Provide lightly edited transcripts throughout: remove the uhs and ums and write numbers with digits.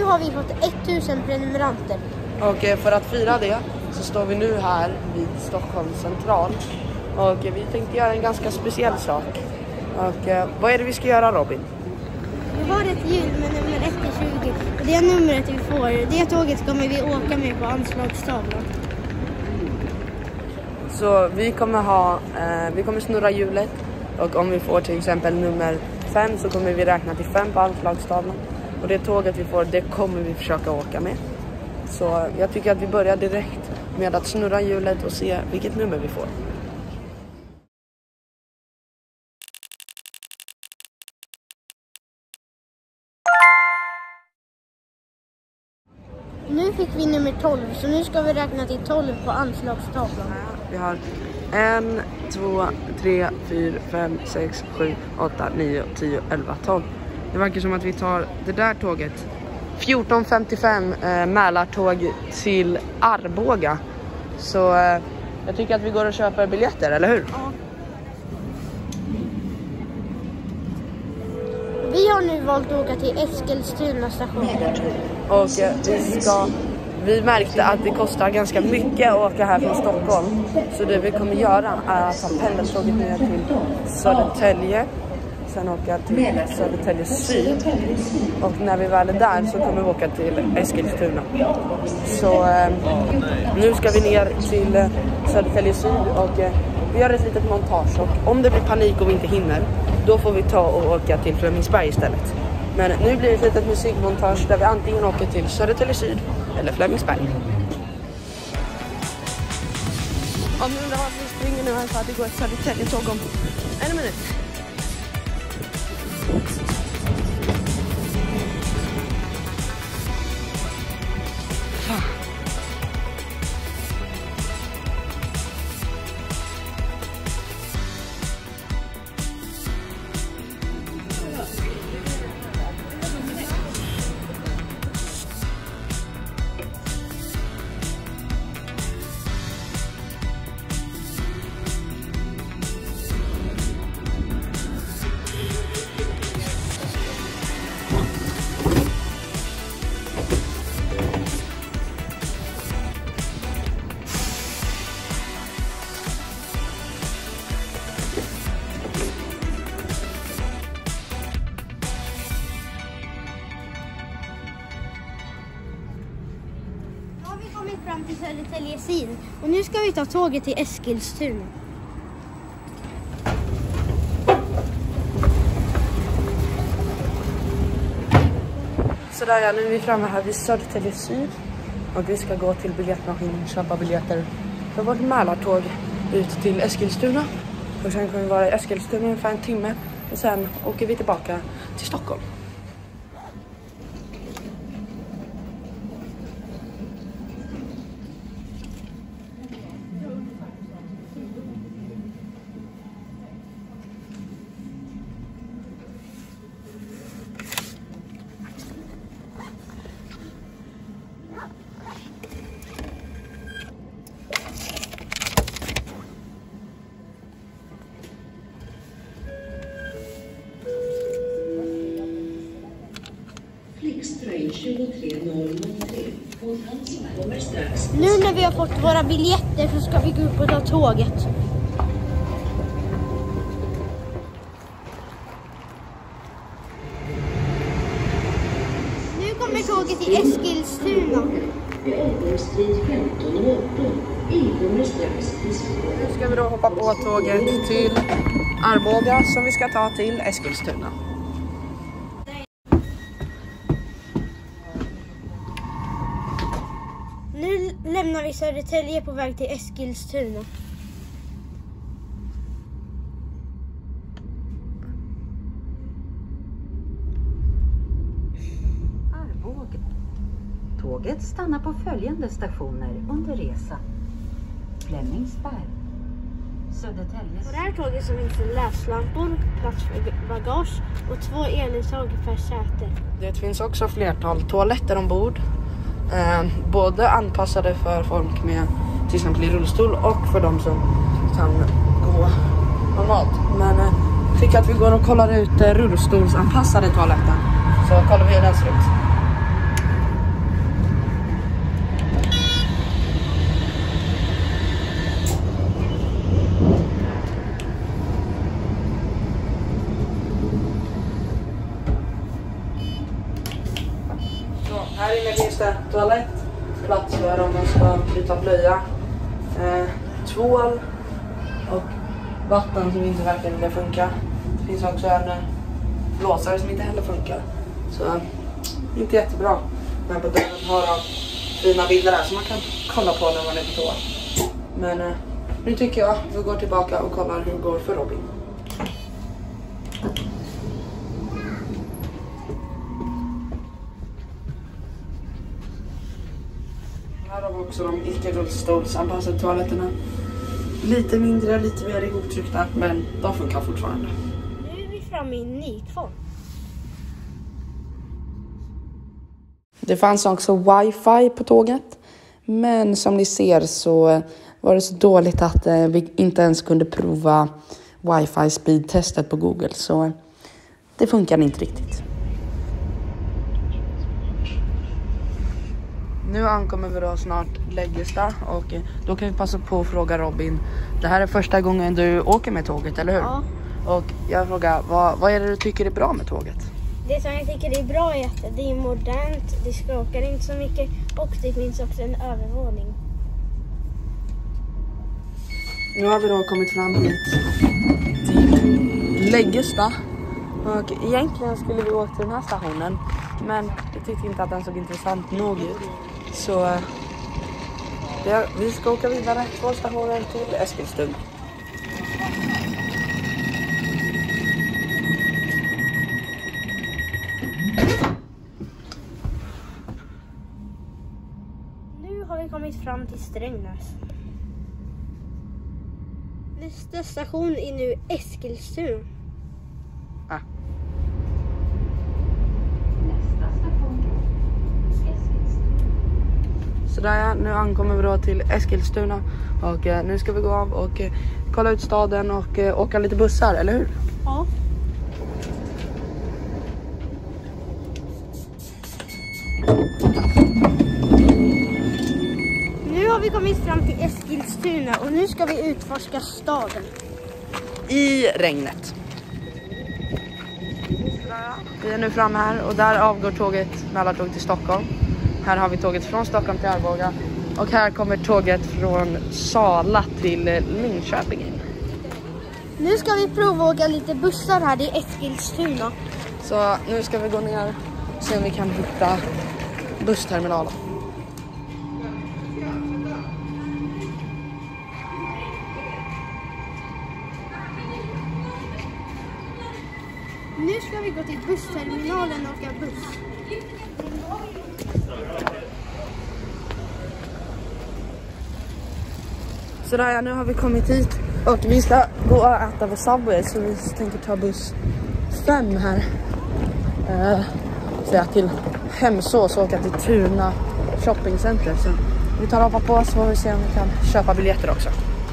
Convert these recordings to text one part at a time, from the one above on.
har vi fått 1000 prenumeranter. Och för att fira det så står vi nu här vid Stockholms central. Och vi tänkte göra en ganska speciell sak. Och vad är det vi ska göra, Robin? Vi har ett hjul med nummer 1 till 20. Och det numret vi får, det tåget kommer vi åka med på anslagstavlan. Så vi kommer snurra hjulet. Och om vi får till exempel nummer 5 så kommer vi räkna till 5 på anslagstavlan. Och det tåget vi får, det kommer vi försöka åka med. Så jag tycker att vi börjar direkt med att snurra hjulet och se vilket nummer vi får. Nu fick vi nummer 12, så nu ska vi räkna till 12 på anslagstavlan. Vi har 1, 2, 3, 4, 5, 6, 7, 8, 9, 10, 11, 12. Det verkar som att vi tar det där tåget. 14.55 Mälartåg till Arboga. Så jag tycker att vi går och köper biljetter, eller hur? Ja. Vi har nu valt att åka till Eskilstuna station. Och vi märkte att det kostar ganska mycket att åka här från Stockholm. Så det vi kommer göra är att ta pendeltåget ner till Södertälje. Sen åka till Södertälje Syd. Och när vi väl är där så kommer vi åka till Eskilstuna. Så nu ska vi ner till Södertälje Syd och vi gör ett litet montage. Och om det blir panik och vi inte hinner, då får vi ta och åka till Flemingsberg istället. Men nu blir det ett litet musikmontage där vi antingen åker till Södertälje Syd eller Flemingsberg. Om ni undrar varför vi springer nu här för att det går ett Södertälje-tåg om 1 minut. Fram till Södertälje Syd. Och nu ska vi ta tåget till Eskilstuna. Sådär ja, nu är vi framme här vid Södertälje Syd. Och vi ska gå till biljettmaskinen och köpa biljetter för vårt Mälartåg ut till Eskilstuna. Och sen kommer vi vara i Eskilstuna ungefär 1 timme. Och sen åker vi tillbaka till Stockholm. Nu när vi har fått våra biljetter så ska vi gå upp och ta tåget. Nu kommer tåget till Eskilstuna. Nu ska vi då hoppa på tåget till Arboga som vi ska ta till Eskilstuna. Nu lämnar vi Södertälje på väg till Eskilstuna. Arboga. Tåget stannar på följande stationer under resa. Flemingsberg. Södertälje. På det här tåget så finns det läslampor, plats för bagage och 2 eluttag per säte. Det finns också flertal toaletter ombord. Både anpassade för folk med till exempel i rullstol och för de som kan gå normalt. Men jag tycker att vi går och kollar ut rullstolsanpassade toaletten. Så kollar vi hur den ser ut. Så här inne finns det toalett, plats för om man ska byta blöja, tvål och vatten som inte verkar vilja funka. Det finns också en blåsare som inte heller funkar. Så inte jättebra. Men på dörren har de fina bilder där som man kan kolla på när man är på toa. Men nu tycker jag vi går tillbaka och kollar hur det går för Robin. Här har vi också de icke-rullstolsanpassade toaletterna. Lite mindre, lite mer ihoptryckta, men de funkar fortfarande. Nu är vi framme i Nykvarn. Det fanns också wifi på tåget. Men som ni ser så var det så dåligt att vi inte ens kunde prova wifi speedtestet på Google. Så det funkar inte riktigt. Nu ankommer vi då snart Läggesta och då kan vi passa på att fråga Robin. Det här är första gången du åker med tåget, eller hur? Ja. Och jag frågar, vad är det du tycker är bra med tåget? Det som jag tycker är bra är att det är modernt, det skakar inte så mycket och det finns också en övervåning. Nu har vi då kommit fram hit till Läggesta. Och egentligen skulle vi åka till den här stationen. Men jag tyckte inte att den såg intressant nog ut. Så vi ska åka vidare 2 stationer till Eskilstuna. Nu har vi kommit fram till Strängnäs. Nästa station är nu Eskilstuna. Nästa station, Eskilstuna. Sådär ja, nu ankommer vi då till Eskilstuna. Och nu ska vi gå av och kolla ut staden och åka lite bussar, eller hur? Ja. Nu har vi kommit fram till Eskilstuna och nu ska vi utforska staden. I regnet. Vi är nu framme här och där avgår tåget, Mälartåg till Stockholm. Här har vi tåget från Stockholm till Arboga. Och här kommer tåget från Sala till Linköping. Nu ska vi prova att åka lite bussar här i Eskilstuna. Så nu ska vi gå ner och se om vi kan hitta bussterminalen. Nu ska vi gå till bussterminalen och åka buss. Sådär ja, nu har vi kommit hit och vi ska gå och äta på Subway, så vi tänker ta buss 5 här. Så till Hemsås och åka till Tuna shoppingcenter. Så vi tar hoppa på så får vi se om vi kan köpa biljetter också.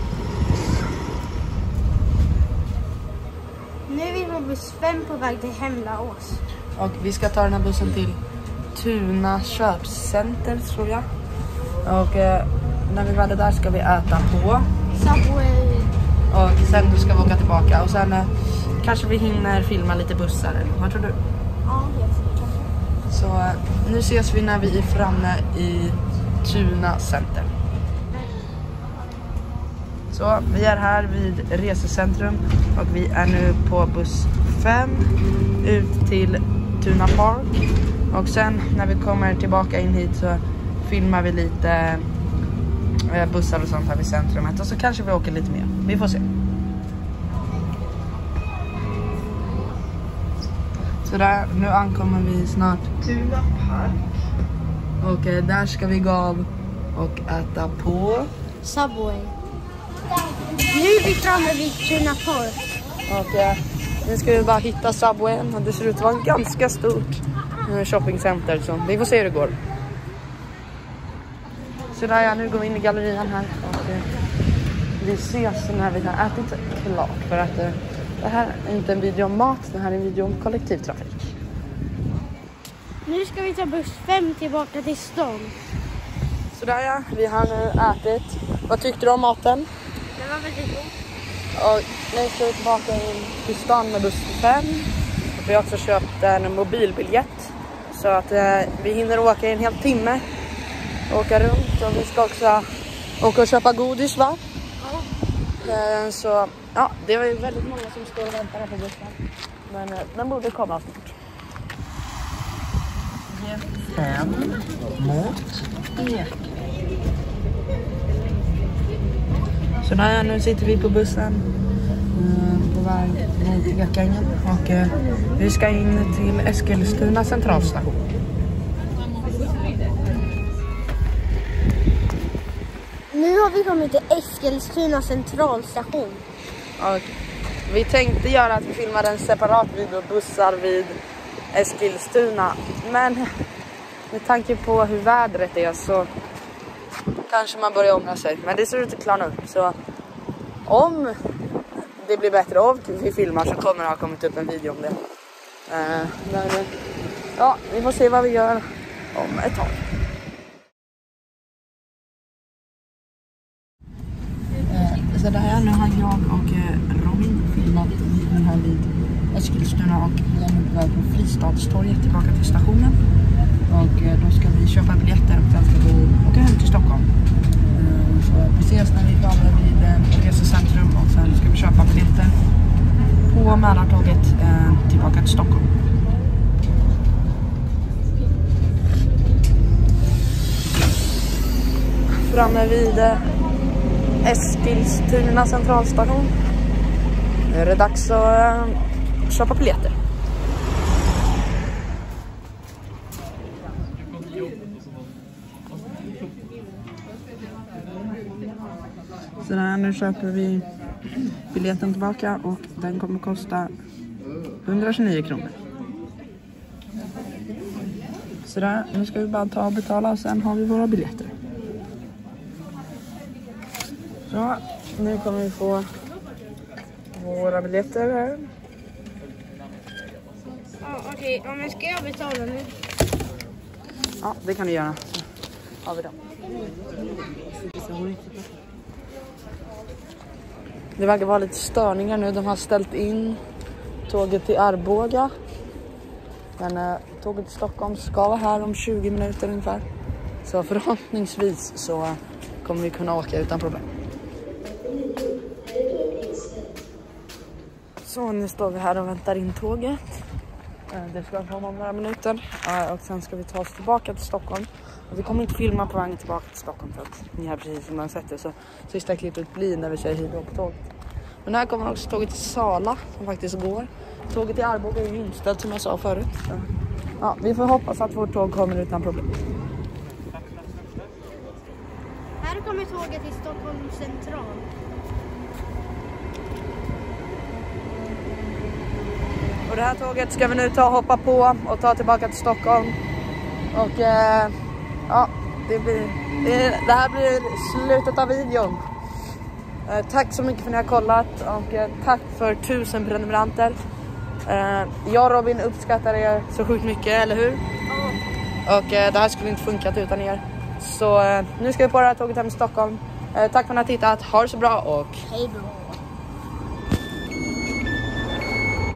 Nu är vi på buss 5 på väg till Hemlaås. Och vi ska ta den här bussen till Tuna köpcenter, tror jag. Och när vi väl är där ska vi äta på Subway. och sen då ska vi åka tillbaka. Och sen kanske vi hinner filma lite bussar, eller vad tror du? Ja, jag tror det. Så nu ses vi när vi är framme i Tuna center. Så vi är här vid resecentrum och vi är nu på buss 5 ut till Tuna Park. Och sen när vi kommer tillbaka in hit så filmar vi lite bussar och sånt här vid centrumet. Och så kanske vi åker lite mer. Vi får se. Så där, nu ankommer vi snart Tuna Park. Och där ska vi gå av och äta på Subway. Nu är vi framme vid Tuna Park. Och nu ska vi bara hitta Subwayen. Och det ser ut att vara en ganska stort shoppingcenter. Så vi får se hur det går. Så där ja, nu går vi in i gallerian här. Och vi ses när vi har ätit klart. För att det här är inte en video om mat. Det här är en video om kollektivtrafik. Nu ska vi ta buss 5 tillbaka till stan. Så där ja, vi har nu ätit. Vad tyckte du om maten? Det var väldigt god. Och nu ska vi tillbaka in till stan med buss 5. Och vi har också köpt en mobilbiljett. Så att vi hinner åka i en hel timme. Åka runt och vi ska också åka och köpa godis, va? Ja. Så ja, det var ju väldigt många som står och väntar här på bussen. Men den borde komma snart. 5 mot Ek. Så där, nu sitter vi på bussen på väg mot Ekängen och vi ska in till Eskilstuna centralstation. Nu har vi kommit till Eskilstuna centralstation. Och vi tänkte göra att vi filmade en separat video bussar vid Eskilstuna. Men med tanke på hur vädret är så kanske man börjar ångra sig. Men det ser ut att klara upp. Så om det blir bättre och vi filmar så kommer det ha kommit upp en video om det. Men ja, vi får se vad vi gör om ett tag. Så det här, nu har jag och Robin filmat den här vid Eskilstuna och vi är nu på väg på Fristadstorget tillbaka till stationen. Och då ska vi köpa biljetter och sen ska vi åka hem till Stockholm. Så vi ses när vi är framme vid resecentrum och sen ska vi köpa biljetter på Mälartåget tillbaka till Stockholm. Framme vid Eskilstuna centralstation. Nu är det dags att köpa biljetter. Så där, nu köper vi biljetten tillbaka och den kommer kosta 129 kronor. Så där, nu ska vi bara ta och betala och sen har vi våra biljetter. Så, nu kommer vi få våra biljetter här. Ja, okej. Ja, men ska jag betala nu? Ja, det kan du göra. Så har vi dem. Det verkar vara lite störningar nu. De har ställt in tåget till Arboga. Men tåget till Stockholm ska vara här om 20 minuter ungefär. Så förhoppningsvis så kommer vi kunna åka utan problem. Så nu står vi här och väntar in tåget. Det ska komma om några minuter. Och sen ska vi ta oss tillbaka till Stockholm. Och vi kommer inte filma på vägen tillbaka till Stockholm för att ni har precis som man sett det. Så sista klippet blir när vi säger hej då på tåget. Men här kommer också tåget till Sala som faktiskt går. Tåget till Arboga är ju inställt som jag sa förut. Så, ja, vi får hoppas att vårt tåg kommer utan problem. Här kommer tåget till Stockholm central. Och det här tåget ska vi nu ta och hoppa på och ta tillbaka till Stockholm. Och ja, det här blir slutet av videon. Tack så mycket för att ni har kollat och tack för 1000 prenumeranter. Jag och Robin uppskattar er så sjukt mycket, eller hur? Och det här skulle inte funkat utan er. Så nu ska vi på det här tåget hem till Stockholm. Tack för att ni har tittat, ha det så bra och hej då.